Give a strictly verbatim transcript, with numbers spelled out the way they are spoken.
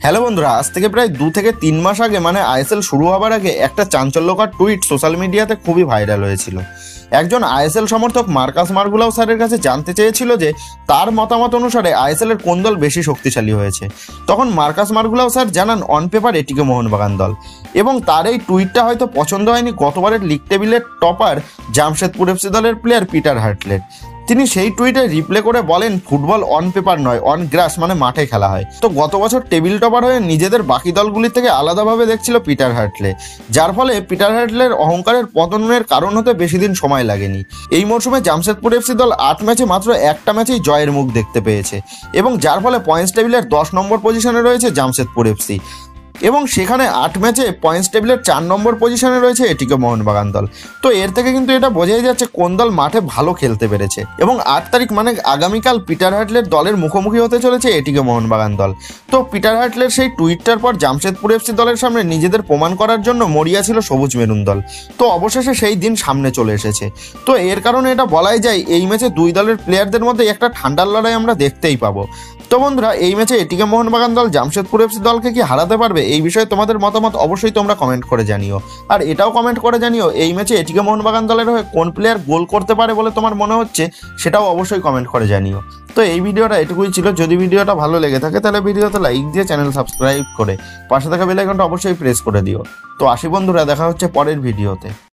Hello বন্ধুরা, আজ থেকে প্রায় দু থেকে তিন মাস আগে মানে আইএসএল শুরু হবার আগে একটা চাঞ্চল্যকর টুইট সোশ্যাল মিডিয়াতে খুবই ভাইরাল হয়েছিল। একজন আইএসএল সমর্থক মার্কাস মার্গুলাও স্যারের কাছে জানতে চেয়েছিল যে তার মতামত অনুসারে আইএসএল এর কোন দল বেশি শক্তিশালী হয়েছে। তখন মার্কাস মার্গুলাও স্যার জানান অন পেপার এটিকে মোহনবাগান দল, এবং তার এই টুইটটা হয়তো পছন্দ হয়নি গতবারের লিগ টেবিলের টপার জামশেদপুর এফসি দলের প্লেয়ার পিটার হার্টলের। তিনি সেই টুইটে রিপ্লে করে বলেন, ফুটবল অন পেপার নয়, অন গ্রাস মানে মাঠে খেলা হয়। তো গত বছর টেবিল টপার হয়ে নিজেদের বাকি দলগুলির থেকে আলাদাভাবে দেখছিল পিটার হার্টলে, যার ফলে পিটার হার্টলের অহংকারের পতনের কারণ হতে বেশি দিন সময় লাগেনি। এই মরশুমে জামশেদপুর এফসি দল আট ম্যাচে মাত্র একটা ম্যাচেই জয়ের মুখ দেখতে পেয়েছে, এবং যার ফলে পয়েন্টস টেবিলের দশ নম্বর পজিশনে রয়েছে জামশেদপুর এফসি, এবং সেখানে আট ম্যাচে পয়েন্টস টেবিলের চার নম্বর পজিশনে রয়েছে এটিকে মোহনবাগান দল। তো এর থেকে কিন্তু এটা বোঝাই যাচ্ছে কোন দল মাঠে ভালো খেলতে পেরেছে। এবং আট তারিখ মানে আগামীকাল পিটার হার্টলের দলের মুখোমুখি হতে চলেছে এটিকে মোহনবাগান দল। তো পিটার হার্টলের সেই টুইটটার পর জামশেদপুর এফসি দলের সামনে নিজেদের প্রমাণ করার জন্য মরিয়া ছিল সবুজ মেরুন দল। তো অবশেষে সেই দিন সামনে চলে এসেছে। তো এর কারণে এটা বলাই যায় এই ম্যাচে দুই দলের প্লেয়ারদের মধ্যে একটা ঠান্ডার লড়াই আমরা দেখতেই পাবো। তো বন্ধুরা, এই ম্যাচে এটিকে মোহনবাগান দল জামশেদপুর এফসি দলকে কি হারাতে পারবে, এই বিষয়ে তোমাদের মতামত অবশ্যই তোমরা কমেন্ট করে জানিও। আর এটাও কমেন্ট করে জানিও এই ম্যাচে এটিকে মোহনবাগান দলের হয়ে কোন প্লেয়ার গোল করতে পারে বলে তোমার মনে হচ্ছে, সেটাও অবশ্যই কমেন্ট করে জানিও। তো এই ভিডিওটা এটুকুই ছিল। যদি ভিডিওটা ভালো লেগে থাকে তাহলে ভিডিওতে লাইক দিয়ে চ্যানেল সাবস্ক্রাইব করে পাশে থাকা বেল আইকনটা অবশ্যই প্রেস করে দিও। তো আসি বন্ধুরা, দেখা হচ্ছে পরের ভিডিওতে।